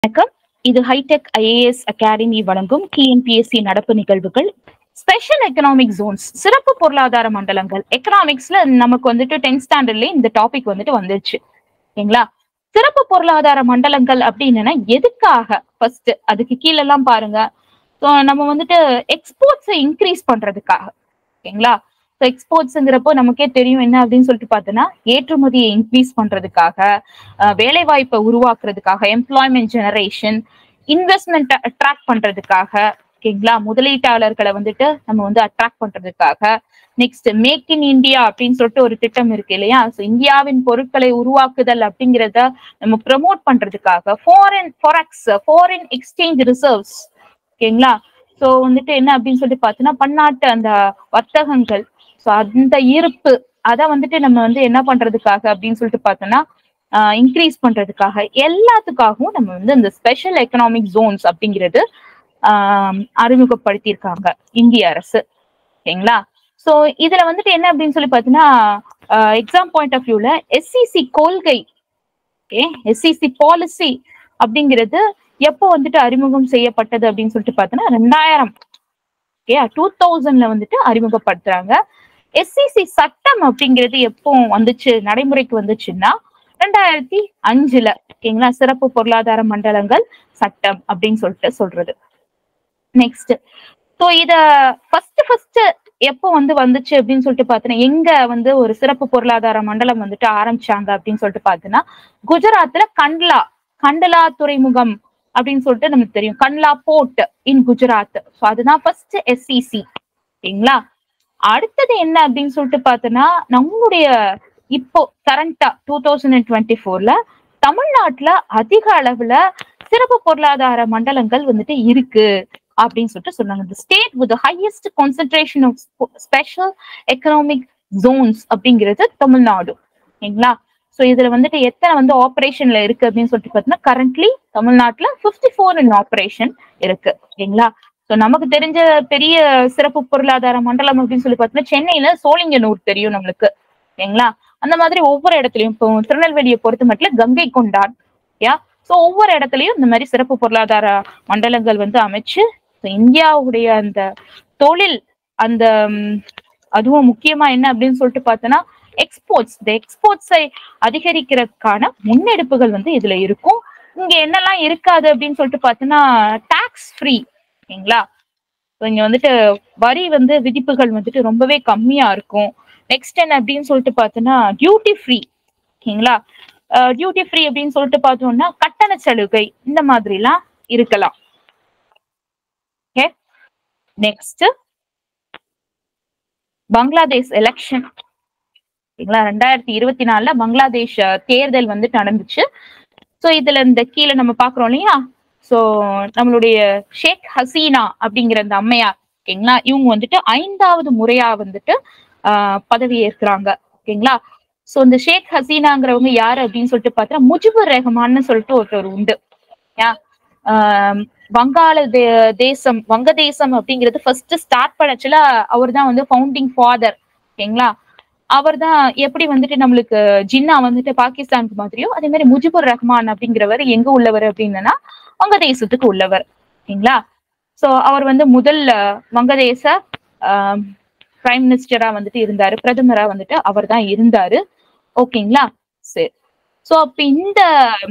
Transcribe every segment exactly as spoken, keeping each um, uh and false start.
வணக்கம். இது hi-tech IAS academy வழங்கும் டிஎன்பிஎஸ்சி நடப்பு நிகழ்வுகள். ஸ்பெஷல் எக்கனாமிக் ஜோன்ஸ், சிறப்பு பொருளாதார மண்டலங்கள். எக்கனாமிக்ஸ்ல நமக்கு வந்துட்டு டென்த் ஸ்டாண்டர்ட்ல இந்த டாபிக் வந்துட்டு வந்துருச்சு. ஓகேங்களா? சிறப்பு பொருளாதார மண்டலங்கள் அப்படின்னு எதுக்காக? ஃபர்ஸ்ட் அதுக்கு கீழ எல்லாம் பாருங்க. நம்ம வந்துட்டு எக்ஸ்போர்ட்ஸை இன்க்ரீஸ் பண்றதுக்காக. ஓகேங்களா? எக்ஸ்போர்ட்ஸ்ங்கிறப்போ நமக்கே தெரியும் என்ன அப்படின்னு சொல்லிட்டு பார்த்தோன்னா, ஏற்றுமதியை இன்க்ரீஸ் பண்றதுக்காக, வேலை வாய்ப்பை உருவாக்குறதுக்காக, எம்ப்ளாய்மெண்ட் ஜெனரேஷன், இன்வெஸ்ட்மெண்ட் அட்ராக்ட் பண்றதுக்காக, ஓகேங்களா, முதலீட்டாளர்களை வந்துட்டு நம்ம வந்து அட்ராக்ட் பண்றதுக்காக. நெக்ஸ்ட் மேக் இன் இந்தியா அப்படின்னு சொல்லிட்டு ஒரு திட்டம் இருக்கு இல்லையா? ஸோ இந்தியாவின் பொருட்களை உருவாக்குதல் அப்படிங்கிறத நம்ம ப்ரமோட் பண்றதுக்காக. Foreign forex, foreign exchange reserves. ஓகேங்களா? ஸோ வந்துட்டு என்ன அப்படின்னு சொல்லிட்டு பார்த்தோன்னா, பன்னாட்டு அந்த வர்த்தகங்கள், ஸோ அந்த இருப்பு அதை வந்துட்டு நம்ம வந்து என்ன பண்றதுக்காக அப்படின்னு சொல்லிட்டு பார்த்தோம்னா, ஆஹ் இன்க்ரீஸ் பண்றதுக்காக, எல்லாத்துக்காகவும் நம்ம வந்து இந்த ஸ்பெஷல் எக்கனாமிக் ஜோன்ஸ் அப்படிங்கிறது ஆஹ் அறிமுகப்படுத்தியிருக்காங்க இந்திய அரசு. ஓகேங்களா? ஸோ இதுல வந்துட்டு என்ன அப்படின்னு சொல்லி பார்த்தீங்கன்னா, எக்ஸாம் பாயிண்ட் ஆஃப் வியூல எஸ்சிசி கொள்கை, ஓகே, எஸ்சிசி பாலிசி அப்படிங்கிறது எப்போ வந்துட்டு அறிமுகம் செய்யப்பட்டது அப்படின்னு சொல்லிட்டு பார்த்தோன்னா, ரெண்டாயிரம் ஓகே டூ தௌசண்ட்ல வந்துட்டு அறிமுகப்படுத்துறாங்க. எஸ்சிசி சட்டம் அப்படிங்கிறது எப்போ வந்துச்சு, நடைமுறைக்கு வந்துச்சுன்னா ரெண்டாயிரத்தி அஞ்சுல. ஓகேங்களா? சிறப்பு பொருளாதார மண்டலங்கள் சட்டம் அப்படின்னு சொல்லிட்டு சொல்றது. நெக்ஸ்ட், ஸோ இத ஃபர்ஸ்ட் ஃபர்ஸ்ட் எப்போ வந்து வந்துச்சு அப்படின்னு சொல்லிட்டு பார்த்தோன்னா, எங்க வந்து ஒரு சிறப்பு பொருளாதார மண்டலம் வந்துட்டு ஆரம்பிச்சாங்க அப்படின்னு சொல்லிட்டு பார்த்தோன்னா, குஜராத்ல கண்ட்லா கண்டலா துறைமுகம் அப்படின்னு சொல்லிட்டு நமக்கு தெரியும். Kandla port in Gujarat. So அதுதான் ஃபர்ஸ்ட் எஸ்சிசி. ஓகேங்களா? அடுத்தது என்ன அப்படின்னு சொல்லிட்டு பார்த்தோன்னா, நம்மளுடைய இப்போ கரண்டா டூ தௌசண்ட் டுவெண்ட்டி ஃபோர்ல தமிழ்நாட்டுல அதிக அளவுல சிறப்பு பொருளாதார மண்டலங்கள் வந்துட்டு இருக்கு அப்படின்னு சொல்லிட்டு சொன்னாங்க. The state with the highest concentration of special economic zones அப்படிங்கிறது தமிழ்நாடு. ஓகேங்களா? ஸோ இதுல வந்துட்டு எத்தனை வந்து ஆப்ரேஷன்ல இருக்கு அப்படின்னு சொல்லிட்டு பார்த்தீங்கன்னா, கரண்ட்லி தமிழ்நாட்டுல பிப்டி ஃபோர் இன் ஆப்ரேஷன் இருக்கு. ஓகேங்களா? ஸோ நமக்கு தெரிஞ்ச பெரிய சிறப்பு பொருளாதார மண்டலம் அப்படின்னு சொல்லி பார்த்தீங்கன்னா, சென்னையில சோழிங்கநல்லூர் தெரியும் நம்மளுக்கு. ஓகேங்களா? அந்த மாதிரி ஒவ்வொரு இடத்துலயும், இப்போ திருநெல்வேலியை பொறுத்த மட்டும் கங்கை கொண்டான். யா ஸோ ஒவ்வொரு இடத்துலயும் இந்த மாதிரி சிறப்பு பொருளாதார மண்டலங்கள் வந்து அமைச்சு இந்தியாவுடைய அந்த தொழில், அந்த அதுவும் முக்கியமா என்ன அப்படின்னு சொல்லிட்டு பார்த்தோன்னா, எக்ஸ்போர்ட்ஸ், இந்த எக்ஸ்போர்ட்ஸை அதிகரிக்கிறதுக்கான முன்னெடுப்புகள் வந்து இதுல இருக்கும். இங்க என்னெல்லாம் இருக்காது அப்படின்னு சொல்லிட்டு பார்த்தோன்னா, டாக்ஸ் ஃப்ரீ. ஓகேங்களா? இங்க வந்துட்டு வரி வந்து விதிப்புகள் வந்துட்டு ரொம்பவே கம்மியா இருக்கும். நெக்ஸ்ட் என்ன அப்படின்னு சொல்லிட்டு பார்த்தோன்னா, டியூட்டி ஃப்ரீ. ஓகேங்களா? டியூட்டி ஃப்ரீ அப்படின்னு சொல்லிட்டு பார்த்தோம்னா, கட்டண சலுகை இந்த மாதிரி எல்லாம் இருக்கலாம். Okay, next Bangladesh election. ஓகேங்களா? ரெண்டாயிரத்தி இருபத்தி நாலுல பங்களாதேஷ் தேர்தல் வந்து நடந்துச்சு. ஸோ இதுல இந்த கீழே நம்ம பாக்குறோம் இல்லையா? ஸோ நம்மளுடைய ஷேக் ஹசீனா அப்படிங்கிற அந்த அம்மையார், ஓகேங்களா, இவங்க வந்துட்டு ஐந்தாவது முறையா வந்துட்டு ஆஹ் பதவி ஏற்கிறாங்க. ஓகேங்களா? ஸோ இந்த ஷேக் ஹசீனாங்கிறவங்க யாரு அப்படின்னு சொல்லிட்டு பார்த்தா, முஜிபுர் ரஹ்மான்னு சொல்லிட்டு ஒருத்தர் உண்டு. ஆஹ் வங்காள தே தேசம் வங்கதேசம் அப்படிங்கிறது ஃபர்ஸ்ட் ஸ்டார்ட் பண்ணச்சுல அவர் தான் வந்து ஃபவுண்டிங் ஃபாதர். ஓகேங்களா? அவர் தான் எப்படி வந்துட்டு நம்மளுக்கு ஜின்னா வந்துட்டு பாகிஸ்தானுக்கு மாதிரியோ, அதே மாதிரி முஜிபுர் ரஹ்மான் அப்படிங்கிறவர் எங்க உள்ளவர் அப்படின்னா வங்கதேசத்துக்கு உள்ளவர். ஓகேங்களா? சோ அவர் வந்து முதல் வங்கதேச ஆஹ் பிரைம் மினிஸ்டரா வந்துட்டு இருந்தாரு, பிரதமரா வந்துட்டு அவர் தான் இருந்தாரு. ஓகேங்களா? சரி. சோ அப்ப இந்த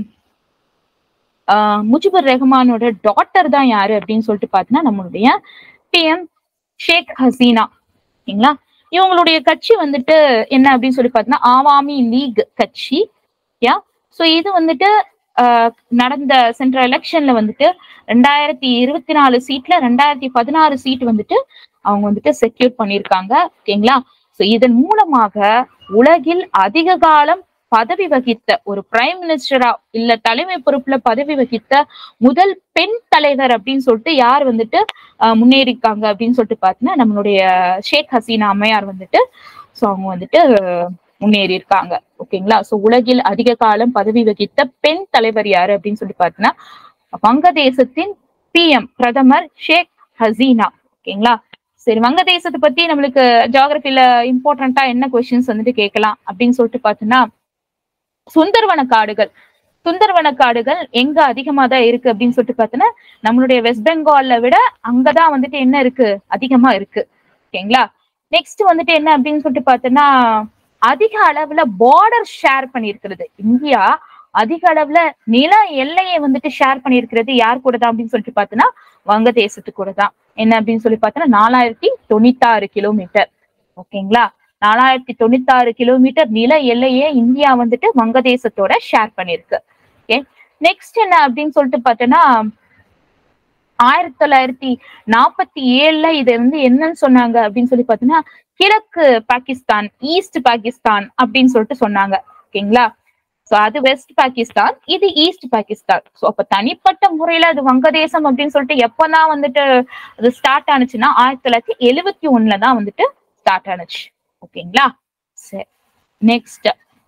ஆஹ் முஜிபுர் ரஹ்மானோட டாட்டர் தான் யாரு அப்படின்னு சொல்லிட்டு பார்த்தீங்கன்னா, நம்மளுடைய பிஎம் ஷேக் ஹசீனா. ஓகேங்களா? இவங்களுடைய கட்சி வந்துட்டு என்ன அப்படின்னு சொல்லி பார்த்தீங்கன்னா, ஆவாமி லீக் கட்சி. யா ஸோ இது வந்துட்டு ஆஹ் நடந்த சென்ற எலெக்ஷன்ல வந்துட்டு ரெண்டாயிரத்தி இருபத்தி நாலு சீட்ல ரெண்டாயிரத்தி பதினாறு சீட் வந்துட்டு அவங்க வந்துட்டு செக்யூர் பண்ணியிருக்காங்க. ஓகேங்களா? ஸோ இதன் மூலமாக உலகில் அதிக காலம் பதவி வகித்த ஒரு பிரைம் மினிஸ்டரா இல்ல தலைமை பொறுப்புல பதவி வகித்த முதல் பெண் தலைவர் அப்படின்னு சொல்லிட்டு யார் வந்துட்டு அஹ் முன்னேறிக்காங்க அப்படின்னு சொல்லிட்டு பார்த்தீங்கன்னா, நம்மளுடைய ஷேக் ஹசீனா அம்மையார் வந்துட்டு ஸோ அவங்க வந்துட்டு முன்னேறி இருக்காங்க. ஓகேங்களா? ஸோ உலகில் அதிக காலம் பதவி வகித்த பெண் தலைவர் யாரு அப்படின்னு சொல்லி பார்த்தீங்கன்னா, வங்கதேசத்தின் பிஎம் பிரதமர் ஷேக் ஹசீனா. ஓகேங்களா? சரி, வங்கதேசத்தை பத்தி நம்மளுக்கு ஜியோகிராபில இம்பார்ட்டண்டா என்ன கொஸ்டின்ஸ் வந்துட்டு கேட்கலாம் அப்படின்னு சொல்லிட்டு பார்த்தோம்னா, சுந்தர்வன காடுகள். சுந்தரவன காடுகள் எங்க அதிகமா தான் இருக்கு அப்படின்னு சொல்லிட்டு பார்த்தோன்னா நம்மளுடைய வெஸ்ட் பெங்கால்ல விட அங்கதான் வந்துட்டு என்ன இருக்கு, அதிகமா இருக்கு. ஓகேங்களா. நெக்ஸ்ட் வந்துட்டு என்ன அப்படின்னு சொல்லிட்டு பார்த்தோன்னா அதிக அளவுல பார்டர் ஷேர் பண்ணியிருக்கிறது. இந்தியா அதிக அளவுல நில எல்லையை வந்துட்டு ஷேர் பண்ணியிருக்கிறது யார் கூட தான் அப்படின்னு சொல்லிட்டு பார்த்தோன்னா வங்கதேசத்து கூட தான். என்ன அப்படின்னு சொல்லி பார்த்தோன்னா நாலாயிரத்தி தொண்ணூத்தி ஆறு கிலோமீட்டர். ஓகேங்களா. நாலாயிரத்தி தொண்ணூத்தி ஆறு கிலோமீட்டர் நில எல்லையே இந்தியா வந்துட்டு வங்கதேசத்தோட ஷேர் பண்ணிருக்கு. ஓகே. நெக்ஸ்ட் என்ன அப்படின்னு சொல்லிட்டு பார்த்தோன்னா ஆயிரத்தி தொள்ளாயிரத்தி நாற்பத்தி ஏழுல இதை வந்து என்னன்னு சொன்னாங்க அப்படின்னு சொல்லி பார்த்தோன்னா கிழக்கு பாகிஸ்தான், ஈஸ்ட் பாகிஸ்தான் அப்படின்னு சொல்லிட்டு சொன்னாங்க. ஓகேங்களா. சோ அது வெஸ்ட் பாகிஸ்தான், இது ஈஸ்ட் பாகிஸ்தான். சோ அப்ப தனிப்பட்ட முறையில அது வங்கதேசம் அப்படின்னு சொல்லிட்டு எப்பதான் வந்துட்டு அது ஸ்டார்ட் ஆனிச்சுன்னா ஆயிரத்தி தொள்ளாயிரத்தி எழுவத்தி ஒண்ணுல தான் வந்துட்டு ஸ்டார்ட் ஆனிச்சு. ஓகேங்களா. சரி. Next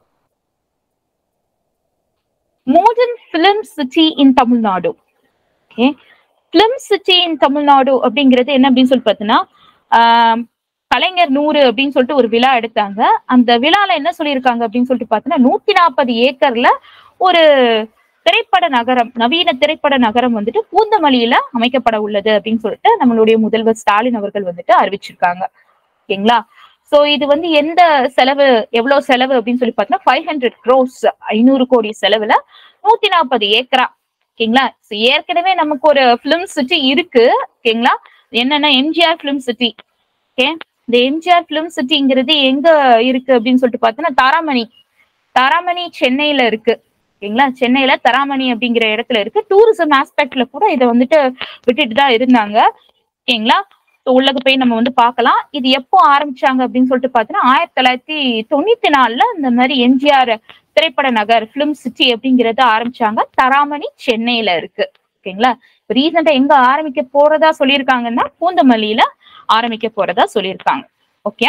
modern film city in Tamil Nadu. Okay. Film city in Tamil Nadu அப்படிங்கிறது என்ன அப்படின்னு சொல்லி பார்த்தீங்கன்னா ஆஹ் கலைஞர் நூறு அப்படின்னு சொல்லிட்டு ஒரு விழா எடுத்தாங்க. அந்த விழால என்ன சொல்லியிருக்காங்க அப்படின்னு சொல்லிட்டு பார்த்தீங்கன்னா நூத்தி நாற்பது ஏக்கர்ல ஒரு திரைப்பட நகரம், நவீன திரைப்பட நகரம் வந்துட்டு பூந்தமல்லியில அமைக்கப்பட உள்ளது அப்படின்னு சொல்லிட்டு நம்மளுடைய முதல்வர் ஸ்டாலின் அவர்கள் வந்துட்டு அறிவிச்சிருக்காங்க. ஓகேங்களா. சோ இது வந்து எந்த செலவு, எவ்வளவு செலவு அப்படின்னு சொல்லி பார்த்தீங்கன்னா ஃபைவ் ஹண்ட்ரட் க்ரோஸ், ஐநூறு கோடி செலவுல நூத்தி நாற்பது ஏக்கரா. ஓகேங்களா. ஏற்கனவே நமக்கு ஒரு பிலிம் சிட்டி இருக்கு. ஓகேங்களா. என்னன்னா எம்ஜிஆர் பிலிம் சிட்டி. ஓகே. இந்த எம்ஜிஆர் பிலிம் சிட்டிங்கிறது எங்க இருக்கு அப்படின்னு சொல்லிட்டு பார்த்தோன்னா தாராமணி, தாராமணி சென்னையில இருக்கு. ஓகேங்களா. சென்னையில தராமணி அப்படிங்கிற இடத்துல இருக்கு. டூரிசம் ஆஸ்பெக்ட்ல கூட இதை வந்துட்டு விட்டுட்டு தான் இருந்தாங்க. ஓகேங்களா. உள்ளக போய் நம்ம வந்து பார்க்கலாம். இது எப்போ ஆரம்பிச்சாங்க அப்படின்னு சொல்லிட்டு பார்த்தோன்னா ஆயிரத்தி தொள்ளாயிரத்தி தொண்ணூத்தி நாலுல இந்த மாதிரி எம்ஜிஆர் திரைப்பட நகர் பிலிம் சிட்டி அப்படிங்கறத ஆரம்பிச்சாங்க. தராமணி சென்னையில இருக்கு. ஓகேங்களா. ரீசெண்டா எங்க ஆரம்பிக்க போறதா சொல்லியிருக்காங்கன்னா பூந்தமல்லியில ஆரம்பிக்க போறதா சொல்லியிருக்காங்க. Okay.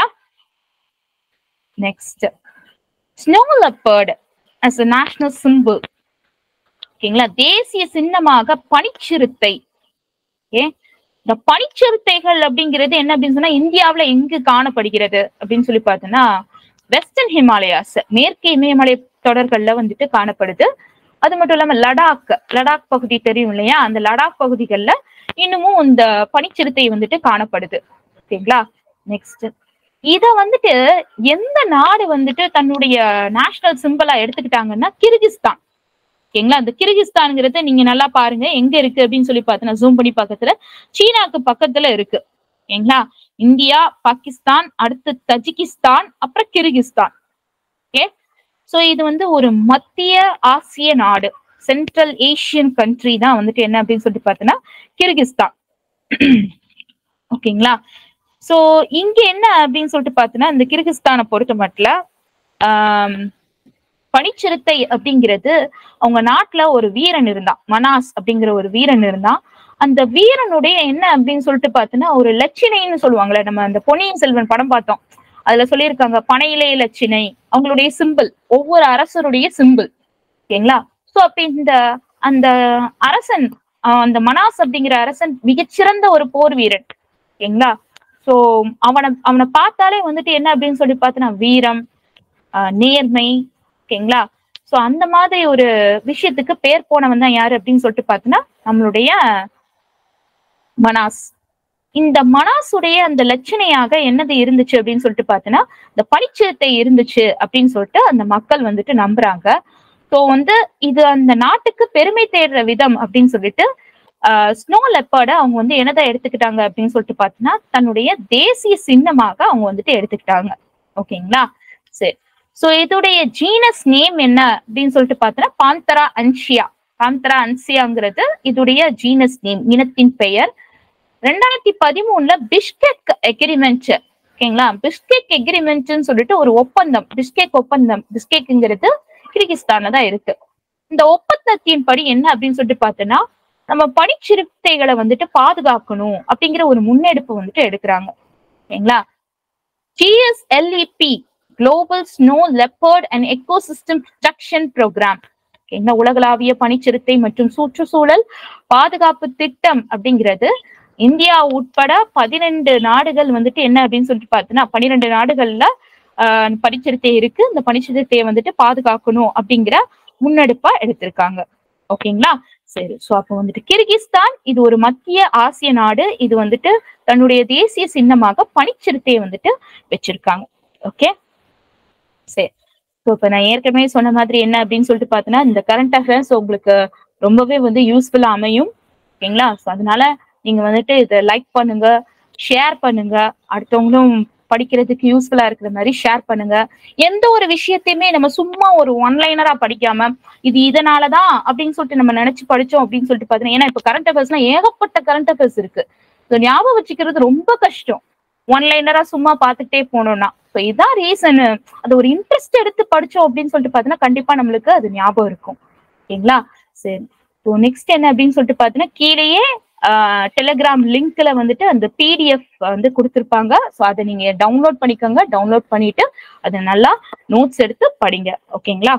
Next snow leopard as a national symbol. ஓகேங்களா. தேசிய சின்னமாக பனிச்சிறுத்தை. ஓகே. இந்த பனிச்சிறுத்தைகள் அப்படிங்கிறது என்ன அப்படின்னு சொன்னா இந்தியாவில எங்கு காணப்படுகிறது அப்படின்னு சொல்லி பார்த்தோம்னா வெஸ்டர்ன் ஹிமாலயாஸ், மேற்கு இமயமலை தொடர்கள்ல வந்துட்டு காணப்படுது. அது மட்டும் இல்லாம லடாக், லடாக் பகுதி தெரியும் இல்லையா, அந்த லடாக் பகுதிகளில் இன்னமும் இந்த பனிச்சிறுத்தை வந்துட்டு காணப்படுது. ஓகேங்களா. நெக்ஸ்ட் இத வந்துட்டு எந்த நாடு வந்துட்டு தன்னுடைய நேஷனல் சிம்பிளா எடுத்துக்கிட்டாங்கன்னா கிர்கிஸ்தான். ஓகேங்களா. அந்த கிர்கிஸ்தான்ங்கிறத நீங்க நல்லா பாருங்க எங்க இருக்கு அப்படின்னு சொல்லி பார்த்தோன்னா ஜூம் பண்ணி பக்கத்துல சீனாக்கு பக்கத்துல இருக்கு. ஓகேங்களா. இந்தியா, பாகிஸ்தான், அடுத்து தஜிகிஸ்தான், அப்புறம் கிர்கிஸ்தான். ஓகே. சோ இது வந்து ஒரு மத்திய ஆசிய நாடு, சென்ட்ரல் ஏசியன் கண்ட்ரி தான் வந்துட்டு என்ன அப்படின்னு சொல்லிட்டு பார்த்தோன்னா கிர்கிஸ்தான். ஓகேங்களா. சோ இங்க என்ன அப்படின்னு சொல்லிட்டு பார்த்தோன்னா இந்த கிர்கிஸ்தானை பொறுத்த மட்டும் ஆஹ் பனிச்சிறுத்தை அப்படிங்கிறது அவங்க நாட்டுல ஒரு வீரன் இருந்தான், மனாஸ் அப்படிங்கிற ஒரு வீரன் இருந்தான். அந்த வீரனுடைய என்ன அப்படின்னு சொல்லிட்டு பார்த்தோன்னா ஒரு லட்சினைன்னு சொல்லுவாங்களே, நம்ம அந்த பொன்னியின் செல்வன் படம் பார்த்தோம், அதுல சொல்லியிருக்காங்க பனையிலே லட்சினை, அவங்களுடைய சிம்பிள், ஒவ்வொரு அரசருடைய சிம்பிள். ஓகேங்களா. சோ அப்ப இந்த அந்த அரசன், அந்த மனாஸ் அப்படிங்கிற அரசன் மிகச்சிறந்த ஒரு போர் வீரன். ஓகேங்களா. சோ அவனை அவனை பார்த்தாலே வந்துட்டு என்ன அப்படின்னு சொல்லி பார்த்தோன்னா வீரம், ஆஹ் நேர்மை. ஓகேங்களா. சோ அந்த மாதிரி ஒரு விஷயத்துக்கு பேர் போனவன் தான் யாரு அப்படின்னு சொல்லிட்டு பார்த்தோன்னா நம்மளுடைய மனாஸ். இந்த மனாசுடைய அந்த லட்சணையாக என்னது இருந்துச்சு அப்படின்னு சொல்லிட்டு பார்த்தோன்னா இந்த பனிச்சிறுத்தை இருந்துச்சு அப்படின்னு சொல்லிட்டு அந்த மக்கள் வந்துட்டு நம்புறாங்க. சோ வந்து இது அந்த நாட்டுக்கு பெருமை தேடுற விதம் அப்படின்னு சொல்லிட்டு ஆஹ் ஸ்னோ லெப்பர்ட அவங்க வந்து என்னதான் எடுத்துக்கிட்டாங்க அப்படின்னு சொல்லிட்டு பார்த்தோன்னா தன்னுடைய தேசிய சின்னமாக அவங்க வந்துட்டு எடுத்துக்கிட்டாங்க. ஓகேங்களா. சரி. சோ இதோடைய ஜீனஸ் நேம் என்ன அப்படின்னு சொல்லிட்டு பார்த்தோன்னா பாந்தரா அன்சியா. பாந்தரா அன்சியாங்கிறது இதோடைய ஜீனஸ் நேம், இனத்தின் பெயர். ரெண்டாயிரத்தி பதிமூணுல பிஷ்கெக் எக்ரிமெண்ட். ஓகேங்களா. பிஷ்கெக் எக்ரிமெண்ட்னு சொல்லிட்டு ஒரு ஒப்பந்தம், பிஷ்கெக் ஒப்பந்தம், பிஷ்கெக்ங்கிறது கிர்கிஸ்தான்ல தான் இருக்கு. இந்த ஒப்பந்தத்தின் படி என்ன அப்படின்னு சொல்லிட்டு பார்த்தோன்னா நம்ம பனிச்சிறுத்தைகளை வந்துட்டு பாதுகாக்கணும் அப்படிங்கிற ஒரு முன்னெடுப்பு வந்துட்டு எடுக்கிறாங்க. ஓகேங்களா. GSLEP global snow leopard and ecosystem protection programme. ஓகேங்களா. உலகளாவிய பனிச்சிறுத்தை மற்றும் சுற்றுச்சூழல் பாதுகாப்பு திட்டம் அப்படிங்கிறது இந்தியா உட்பட பதினெண்டு நாடுகள் வந்துட்டு என்ன அப்படின்னு சொல்லிட்டு பார்த்தோன்னா பன்னிரெண்டு நாடுகள்ல ஆஹ் பனிச்சிறுத்தை இருக்கு. இந்த பனிச்சிறுத்தையை வந்துட்டு பாதுகாக்கணும் அப்படிங்கிற முன்னெடுப்பா எடுத்திருக்காங்க. ஓகேங்களா? சரி. சோ அப்ப வந்துட்டு கிர்கிஸ்தான் இது ஒரு மத்திய ஆசிய நாடு. இது வந்துட்டு தன்னுடைய தேசிய சின்னமாக பனிச்சிறுத்தையை வந்துட்டு வச்சிருக்காங்க. ஓகே, சரி. ஸோ இப்ப நான் ஏற்கனவே சொன்ன மாதிரி என்ன அப்படின்னு சொல்லிட்டு பார்த்தீங்கன்னா, இந்த கரண்ட் அஃபேர்ஸ் உங்களுக்கு ரொம்பவே வந்து யூஸ்ஃபுல்லா அமையும். ஓகேங்களா? ஸோ அதனால நீங்க வந்துட்டு இதை லைக் பண்ணுங்க, ஷேர் பண்ணுங்க, அடுத்தவங்களும் படிக்கிறதுக்கு யூஸ்ஃபுல்லா இருக்கிற மாதிரி ஷேர் பண்ணுங்க. எந்த ஒரு விஷயத்தையுமே நம்ம சும்மா ஒரு ஒன்லைனரா படிக்காம இது இதனாலதான் அப்படின்னு சொல்லிட்டு நம்ம நினைச்சு படிச்சோம் அப்படின்னு சொல்லிட்டு பாத்தீங்கன்னா, ஏன்னா இப்ப கரண்ட் அஃபேர்ஸ்லாம் ஏகப்பட்ட கரண்ட் அஃபேர்ஸ் இருக்கு. ஞாபகம் வச்சுக்கிறது ரொம்ப கஷ்டம் ஒன்லைனரா சும்மா பார்த்துட்டே போனோம்னா. ஸோ இதான் ரீசன். அது ஒரு இன்ட்ரெஸ்ட் எடுத்து படிச்சோம் அப்படின்னு சொல்லிட்டு பாத்தீங்கன்னா கண்டிப்பா நம்மளுக்கு அது ஞாபகம் இருக்கும். ஓகேங்களா? சரி. ஸோ நெக்ஸ்ட் என்ன அப்படின்னு சொல்லிட்டு பாத்தீங்கன்னா, கீழேயே டெலிகிராம் லிங்க்ல வந்துட்டு அந்த பிடிஎஃப் வந்து கொடுத்துருப்பாங்க. ஸோ அதை நீங்க டவுன்லோட் பண்ணிக்கோங்க. டவுன்லோட் பண்ணிட்டு அதை நல்லா நோட்ஸ் எடுத்து படிங்க. ஓகேங்களா?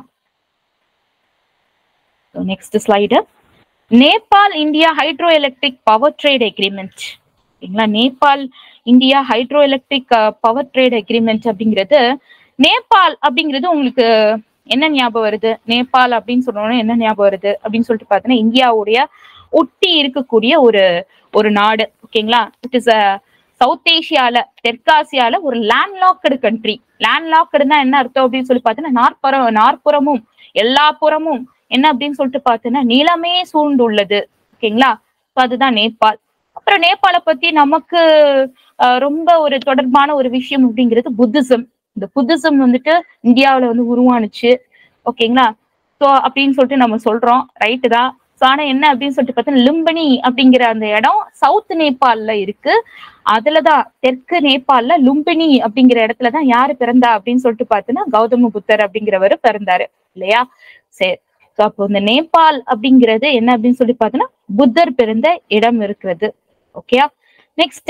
Next slide. Nepal India hydro electric power trade agreement. ஓகேங்களா? Nepal India hydro electric power trade agreement அப்படிங்கிறது, நேபாள் அப்படிங்கிறது உங்களுக்கு என்ன ஞாபகம் வருது? நேபாள் அப்படின்னு சொன்னோன்னா என்ன ஞாபகம் வருது அப்படின்னு சொல்லிட்டு பார்த்தீங்கன்னா, இந்தியாவுடைய ஒட்டி இருக்கக்கூடிய ஒரு ஒரு நாடு. ஓகேங்களா? இட் இஸ் அ சவுத் ஏசியால, தெற்காசியால ஒரு லேண்ட் லாக்டு கண்ட்ரி. லேண்ட் லாக்டுன்னா என்ன அர்த்தம் அப்படின்னு சொல்லி பார்த்தீங்கன்னா, நாற்புறம் நாற்புறமும் எல்லா புறமும் என்ன அப்படின்னு சொல்லிட்டு பார்த்தீங்கன்னா நிலமே சூழ்ந்துள்ளது. ஓகேங்களா? அதுதான் நேபாள். அப்புறம் நேபாளை பத்தி நமக்கு ரொம்ப ஒரு தொடர்பான ஒரு விஷயம் அப்படிங்கிறது புத்திசம். இந்த புத்திசம் வந்துட்டு இந்தியாவில வந்து உருவானுச்சு. ஓகேங்களா? ஸோ அப்படின்னு சொல்லிட்டு நம்ம சொல்றோம், ரைட்டு தான். ஆனா என்ன அப்படின்னு சொல்லிட்டு பார்த்தீங்கன்னா, லும்பினி அப்படிங்கிற அந்த இடம் சவுத் நேபாள்ல இருக்கு. அதுலதான் தெற்கு நேபாள்ல லும்பினி அப்படிங்கிற இடத்துலதான் யாரு பிறந்தா அப்படின்னு சொல்லிட்டு பார்த்தீங்கன்னா, கௌதம புத்தர் அப்படிங்கிறவரு பிறந்தாரு இல்லையா? சரி. ஸோ அப்போ இந்த நேபாள் அப்படிங்கிறது என்ன அப்படின்னு சொல்லி பார்த்தீங்கன்னா, புத்தர் பிறந்த இடம் இருக்கிறது. ஓகேயா? Next,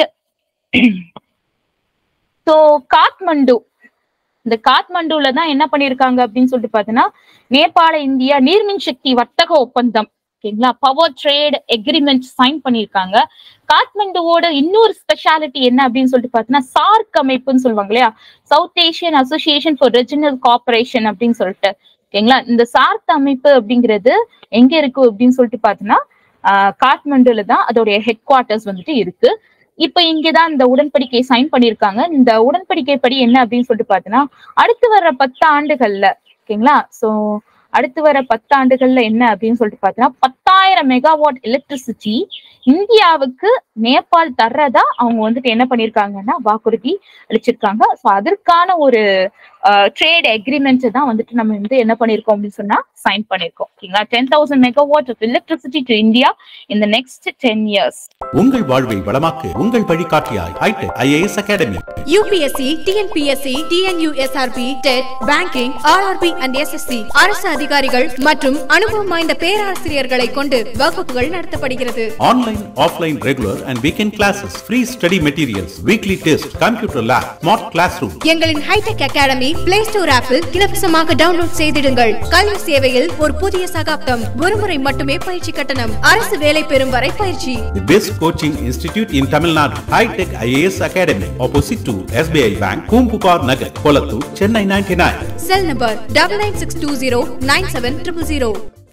so Kathmandu. இந்த காத்மண்டுல தான் என்ன பண்ணிருக்காங்க அப்படின்னு சொல்லிட்டு பார்த்தீங்கன்னா, நேபாள இந்தியா நீர்மின் சக்தி வர்த்தக ஒப்பந்தம், ஓகேங்களா, பவர் ட்ரேட் எக்ரிமெண்ட் சைன் பண்ணிருக்காங்க. காத்மண்டுவோட இன்னொரு ஸ்பெஷாலிட்டி என்ன அப்படின்னு சொல்லிட்டு பார்த்தீங்கன்னா, சார்க் அமைப்புன்னு சொல்லுவாங்க இல்லையா, south Asian association for regional cooperation அப்படின்னு சொல்லிட்டு. ஓகேங்களா? இந்த சார்க் அமைப்பு அப்படிங்கிறது எங்க இருக்கு அப்படின்னு சொல்லிட்டு பார்த்தீங்கன்னா, ஆஹ் காத்மண்டுல தான் அதோடைய ஹெட் குவார்டர்ஸ் வந்துட்டு இருக்கு. இப்ப இங்கதான் இந்த உடன்படிக்கை சைன் பண்ணிருக்காங்க. இந்த உடன்படிக்கை படி என்ன அப்படின்னு சொல்லிட்டு பாத்தீங்கன்னா, அடுத்து வர்ற பத்து ஆண்டுகள்ல, ஓகேங்களா, சோ அடுத்து வர பத்து ஆண்டுகள்ல என்ன அப்படின்னு சொல்லிட்டு பாத்தீங்கன்னா, பத்தாயிரம் மெகாவாட் எலக்ட்ரிசிட்டி இந்தியாவுக்கு நேபாள் தர்றதா அவங்க வந்துட்டு என்ன பண்ணிருக்காங்கன்னா வாக்குறுதி அளிச்சிருக்காங்க. ஸோ அதற்கான ஒரு ட்ரேட் அக்ரிமெண்ட் தான் வந்துட்டு நம்ம வந்து என்ன பண்ணிருக்கோம் அப்படின்னு சொன்னா சைன் பண்ணிருக்கோம். ஓகேங்களா? Ten thousand megawatt of electricity to India in the next ten years. உங்கள் வாழ்வை வளமாக்கு உங்கள் வழிகாட்டியாய் hi tech IAS academy. UPSC, TNPSC, TNUSRB, TET, banking, RRB and SSC அரசு அதிகாரிகள் மற்றும் அனுபவம் வாய்ந்த பேராசிரியர்களை கொண்டு வகுப்புகள் நடத்தப்படுகிறது. Online, offline, regular and weekend classes, free study materials, weekly test, computer lab, smart class room. எங்களின் ஹைடெக் அகாடமி பிளே ஸ்டோர் ஆப்பில் இலவசமாக டவுன்லோட் செய்திடுங்கள். கல்வி சேவையில் ஒரு புதிய சகாப்தம். ஒருமுறை மட்டுமே பயிற்சி கட்டணம். அரசு வேலை பெறும் வரை பயிற்சி. The best coaching institute in Tamil Nadu. High-Tech I A S Academy, opposite to S B I Bank, Kumpupar Nagar, Kolattur, Chennai ninety-nine. Cell number double nine six two zero nine seven zero zero zero.